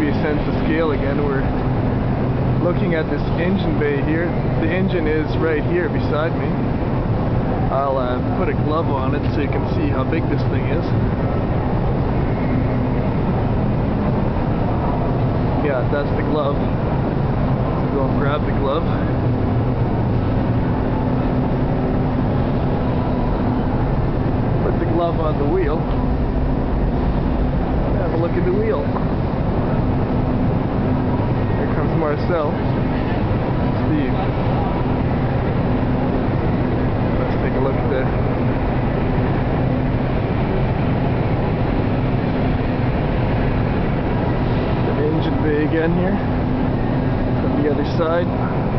you a sense of scale again. We're looking at this engine bay here. The engine is right here beside me. I'll put a glove on it so you can see how big this thing is. Yeah, that's the glove. So go and grab the glove. Put the glove on the wheel. Have a look at the wheel. Here comes Marcel. Steve. Let's take a look at the engine bay again here from the other side.